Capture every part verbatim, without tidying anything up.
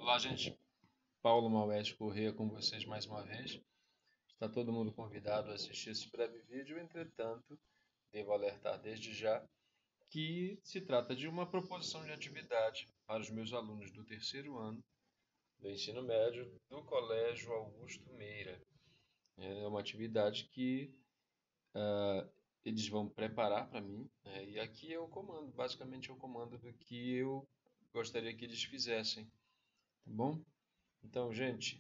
Olá, gente. Paulo Maués Corrêa com vocês mais uma vez. Está todo mundo convidado a assistir esse breve vídeo. Entretanto, devo alertar desde já que se trata de uma proposição de atividade para os meus alunos do terceiro ano do ensino médio do Colégio Augusto Meira. É uma atividade que ah, eles vão preparar para mim, né? E aqui eu comando, basicamente eu comando do que eu gostaria que eles fizessem, tá bom? Então, gente,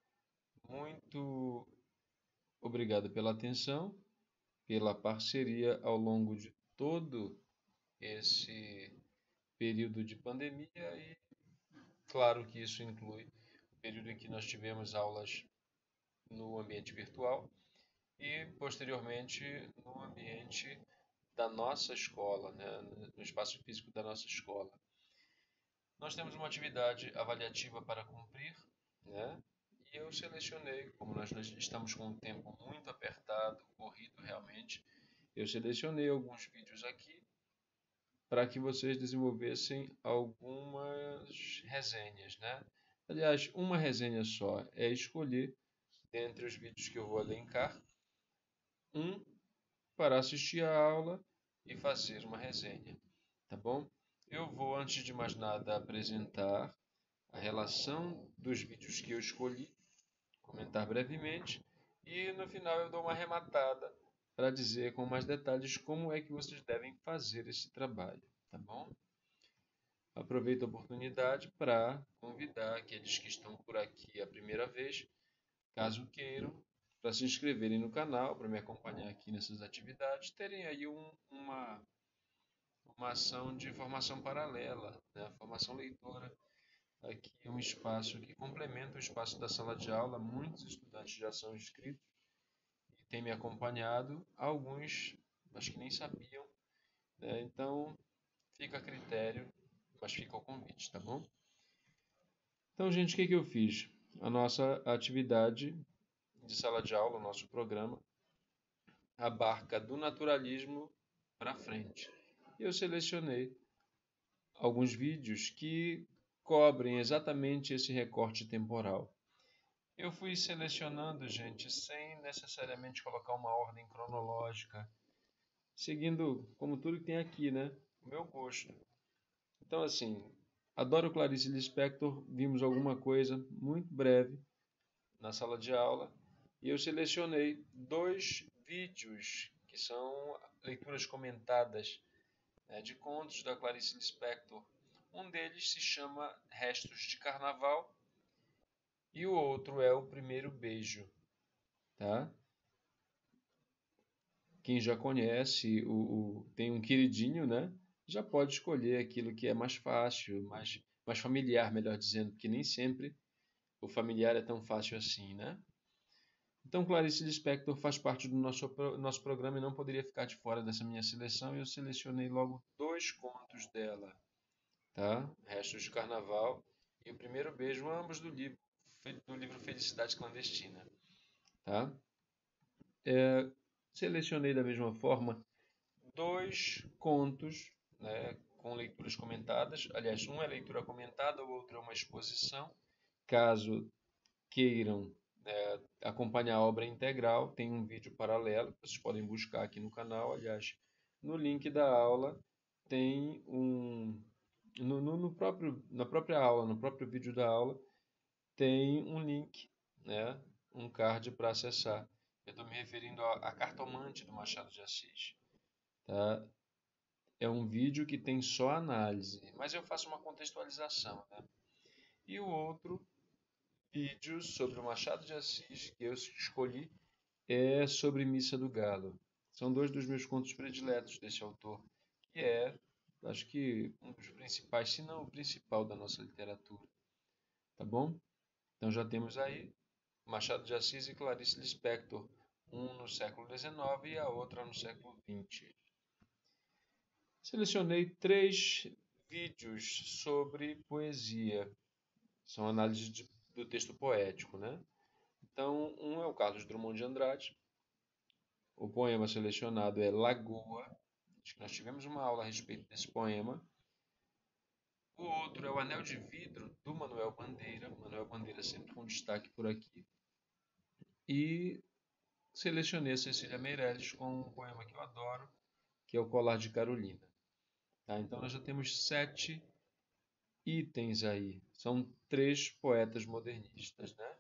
muito obrigado pela atenção, pela parceria ao longo de todo esse período de pandemia e, claro que isso inclui o período em que nós tivemos aulas no ambiente virtual e, posteriormente, no ambiente da nossa escola, né, no espaço físico da nossa escola. Nós temos uma atividade avaliativa para cumprir, né? E eu selecionei, como nós estamos com um tempo muito apertado, corrido realmente, eu selecionei alguns vídeos aqui para que vocês desenvolvessem algumas resenhas, né? Aliás, uma resenha só é escolher dentre os vídeos que eu vou elencar um para assistir a aula e fazer uma resenha, tá bom? Eu vou, antes de mais nada, apresentar a relação dos vídeos que eu escolhi, comentar brevemente e no final eu dou uma arrematada para dizer com mais detalhes como é que vocês devem fazer esse trabalho, tá bom? Aproveito a oportunidade para convidar aqueles que estão por aqui a primeira vez, caso queiram, para se inscreverem no canal, para me acompanhar aqui nessas atividades, terem aí um, uma, uma ação de formação paralela, né? Formação leitora. Aqui é um espaço que complementa o espaço da sala de aula. Muitos estudantes já são inscritos e têm me acompanhado. Alguns acho que nem sabiam, né? Então fica a critério, mas fica o convite, tá bom? Então, gente, o que que eu fiz? A nossa atividade de sala de aula, o nosso programa, abarca do naturalismo para frente. Eu selecionei alguns vídeos que cobrem exatamente esse recorte temporal. Eu fui selecionando, gente, sem necessariamente colocar uma ordem cronológica, seguindo como tudo que tem aqui, né? O meu gosto. Então, assim, adoro Clarice Lispector, vimos alguma coisa muito breve na sala de aula e eu selecionei dois vídeos que são leituras comentadas, né, de contos da Clarice Lispector. Um deles se chama Restos de Carnaval e o outro é O Primeiro Beijo, tá? Quem já conhece o, o tem um queridinho, né? Já pode escolher aquilo que é mais fácil, mais, mais familiar, melhor dizendo, porque nem sempre o familiar é tão fácil assim, né? Então, Clarice Lispector faz parte do nosso, nosso programa e não poderia ficar de fora dessa minha seleção. E eu selecionei logo dois contos dela, tá? Restos de Carnaval e O Primeiro Beijo, ambos do livro, do livro Felicidade Clandestina, tá? É, selecionei da mesma forma dois contos, né, com leituras comentadas. Aliás, um é leitura comentada, o outro é uma exposição. Caso queiram, né, acompanhar a obra integral, tem um vídeo paralelo que vocês podem buscar aqui no canal. Aliás, no link da aula tem um. No, no, no próprio, na própria aula, no próprio vídeo da aula, tem um link, né, um card para acessar. Eu estou me referindo à Cartomante do Machado de Assis. Tá? É um vídeo que tem só análise, mas eu faço uma contextualização, né? E o outro vídeo sobre o Machado de Assis que eu escolhi é sobre Missa do Galo. São dois dos meus contos prediletos desse autor, que é, acho que, um dos principais, se não o principal da nossa literatura. Tá bom? Então já temos aí Machado de Assis e Clarice Lispector, um no século dezenove e a outra no século vinte. Selecionei três vídeos sobre poesia. São análises de, do texto poético, né? Então, um é o Carlos Drummond de Andrade. O poema selecionado é Lagoa. Acho que nós tivemos uma aula a respeito desse poema. O outro é o Anel de Vidro, do Manuel Bandeira. Manuel Bandeira sempre com destaque por aqui. E selecionei a Cecília Meirelles com um poema que eu adoro, que é o Colar de Carolina. Tá? Então nós já temos sete itens aí. São três poetas modernistas, né?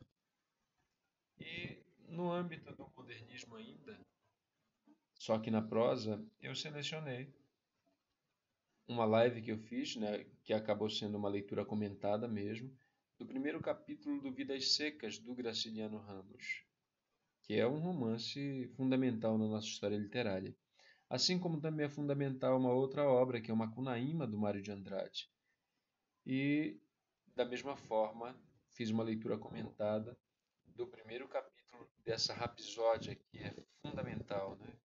E no âmbito do modernismo ainda, só que na prosa, eu selecionei uma live que eu fiz, né, que acabou sendo uma leitura comentada mesmo, do primeiro capítulo do Vidas Secas, do Graciliano Ramos, que é um romance fundamental na nossa história literária. Assim como também é fundamental uma outra obra, que é o Macunaíma, do Mário de Andrade. E, da mesma forma, fiz uma leitura comentada do primeiro capítulo dessa rapsódia, que é fundamental, né?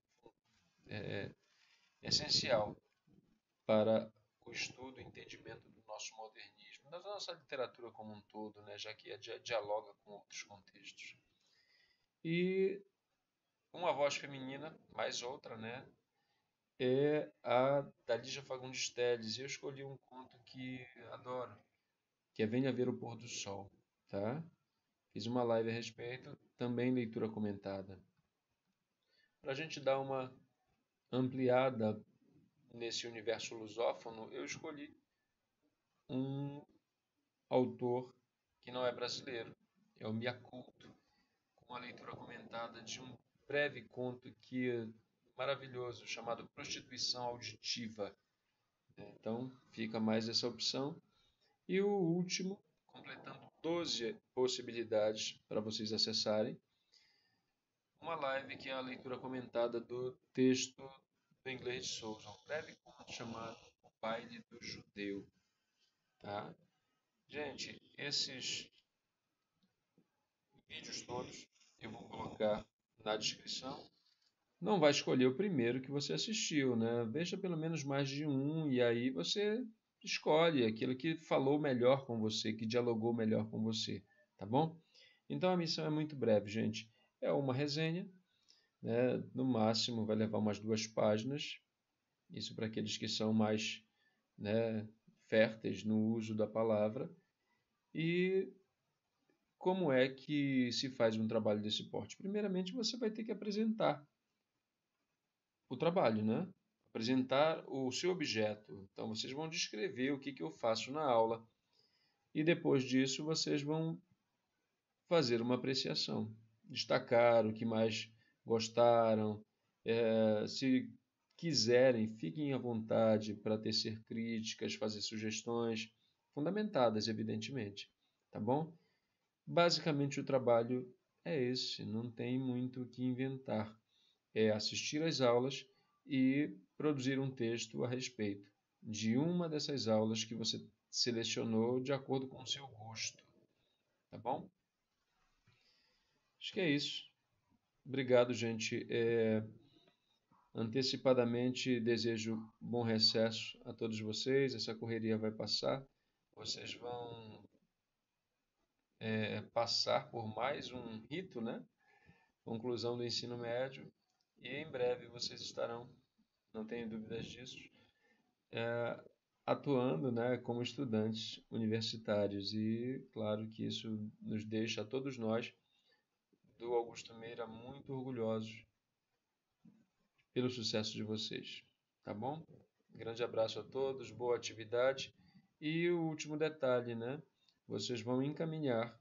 É essencial para o estudo e entendimento do nosso modernismo, da nossa literatura como um todo, né? Já que dialoga com outros contextos. E uma voz feminina, mais outra, né? É a da Lígia Fagundes Telles. Eu escolhi um conto que adoro, que é Venha Ver o Pôr do Sol, tá? Fiz uma live a respeito, também leitura comentada. Para a gente dar uma ampliada nesse universo lusófono, eu escolhi um autor que não é brasileiro, é o Miyakoto, com a leitura comentada de um breve conto que é maravilhoso, chamado Prostituição Auditiva. Então, fica mais essa opção. E o último, completando doze possibilidades para vocês acessarem, uma live que é a leitura comentada do texto do Inglês de Souza, um breve conto chamado O Baile do Judeu. Tá? Gente, esses vídeos todos eu vou colocar na descrição. Não vai escolher o primeiro que você assistiu, né? Veja pelo menos mais de um e aí você escolhe aquilo que falou melhor com você, que dialogou melhor com você, tá bom? Então a missão é muito breve, gente. É uma resenha, né? No máximo vai levar umas duas páginas. Isso para aqueles que são mais, né, férteis no uso da palavra. E como é que se faz um trabalho desse porte? Primeiramente, você vai ter que apresentar o trabalho, né? Apresentar o seu objeto. Então, vocês vão descrever o que, que eu faço na aula. E depois disso, vocês vão fazer uma apreciação. Destacar o que mais gostaram. É, se quiserem, fiquem à vontade para tecer críticas, fazer sugestões, fundamentadas, evidentemente. Tá bom? Basicamente, o trabalho é esse, não tem muito o que inventar. É assistir às aulas e produzir um texto a respeito de uma dessas aulas que você selecionou de acordo com o seu gosto. Tá bom? Acho que é isso. Obrigado, gente. É, antecipadamente desejo bom recesso a todos vocês. Essa correria vai passar. Vocês vão é, passar por mais um rito, né? Conclusão do ensino médio. E em breve vocês estarão, não tenho dúvidas disso, é, atuando, né, como estudantes universitários. E claro que isso nos deixa, a todos nós, do Augusto Meira, muito orgulhosos pelo sucesso de vocês. Tá bom? Grande abraço a todos, boa atividade. E o último detalhe, né? Vocês vão encaminhar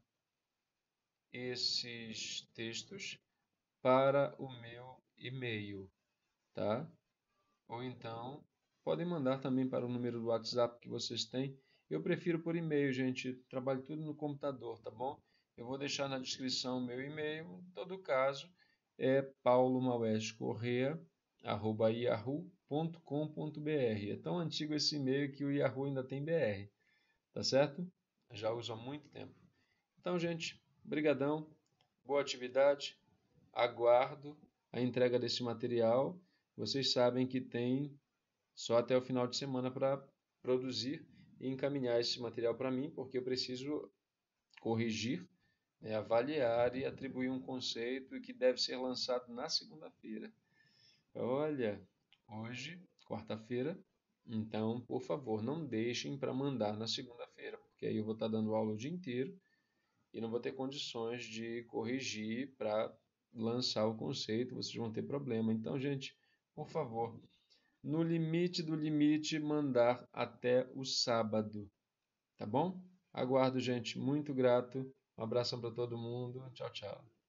esses textos para o meu e-mail, tá? Ou então podem mandar também para o número do WhatsApp que vocês têm. Eu prefiro por e-mail, gente. Trabalho tudo no computador, tá bom? Eu vou deixar na descrição o meu e-mail. Em todo caso, é paulo maués correa arroba yahoo ponto com ponto br. É tão antigo esse e-mail que o Yahoo ainda tem B R, tá certo? Já uso há muito tempo. Então, gente, brigadão, boa atividade. Aguardo a entrega desse material. Vocês sabem que tem só até o final de semana para produzir e encaminhar esse material para mim, porque eu preciso corrigir, né, avaliar e atribuir um conceito que deve ser lançado na segunda-feira. Olha, hoje, quarta-feira, Então, por favor, não deixem para mandar na segunda-feira, porque aí eu vou estar dando aula o dia inteiro e não vou ter condições de corrigir para lançar o conceito, vocês vão ter problema. Então, gente, por favor, no limite do limite, mandar até o sábado, tá bom? Aguardo, gente, muito grato. Um abração para todo mundo. Tchau, tchau.